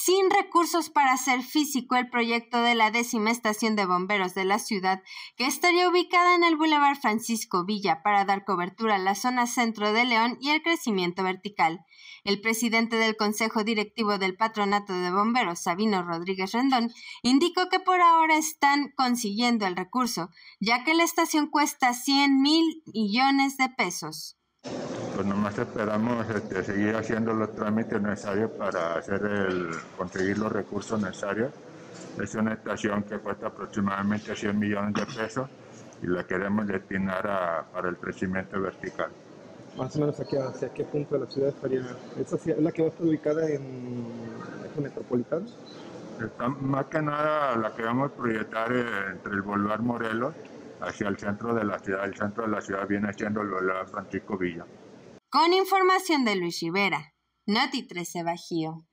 sin recursos para hacer físico el proyecto de la 10ª estación de bomberos de la ciudad, que estaría ubicada en el Boulevard Francisco Villa para dar cobertura a la zona centro de León y el crecimiento vertical. El presidente del Consejo Directivo del Patronato de Bomberos, Sabino Rodríguez Rendón, indicó que por ahora están consiguiendo el recurso, ya que la estación cuesta 100,000 millones de pesos. Pues nomás esperamos seguir haciendo los trámites necesarios para conseguir los recursos necesarios. Es una estación que cuesta aproximadamente 100 millones de pesos y la queremos destinar para el crecimiento vertical. Más o menos hacia qué punto de la ciudad estaría. ¿Es la que va a estar ubicada en Eje Metropolitano? Más que nada la que vamos a proyectar entre el Boulevard Morelos hacia el centro de la ciudad. El centro de la ciudad viene siendo el Boulevard Francisco Villa. Con información de Luis Rivera, Noti 13 Bajío.